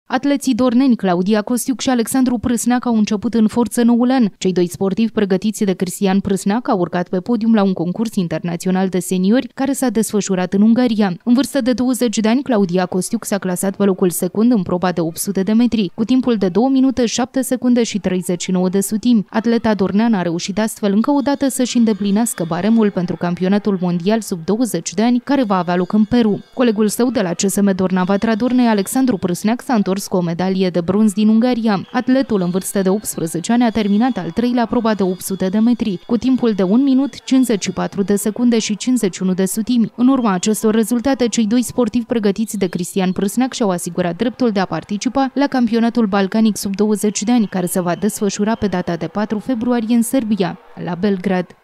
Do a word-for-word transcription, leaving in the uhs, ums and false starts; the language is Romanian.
Atleții dorneni Claudia Costiuc și Alexandru Prâsneac au început în forță noul an. Cei doi sportivi pregătiți de Cristian Prâsneac au urcat pe podium la un concurs internațional de seniori care s-a desfășurat în Ungaria. În vârstă de douăzeci de ani, Claudia Costiuc s-a clasat pe locul secund în proba de opt sute de metri, cu timpul de două minute șapte secunde și treizeci și nouă de sutimi. Atleta dorneană a reușit astfel încă o dată să-și îndeplinească baremul pentru campionatul mondial sub douăzeci de ani, care va avea loc în Peru. Colegul său de la C S M Dorna-Vatra Dornei, Alexandru Prâsneac, s-a întors cu o medalie de bronz din Ungaria. Atletul în vârstă de optsprezece ani a terminat al treilea proba de opt sute de metri, cu timpul de un minut cincizeci și patru de secunde și cincizeci și unu de sutimi. În urma acestor rezultate, cei doi sportivi pregătiți de Cristian Prâsneac și-au asigurat dreptul de a participa la campionatul balcanic sub douăzeci de ani, care se va desfășura pe data de patru februarie în Serbia, la Belgrad.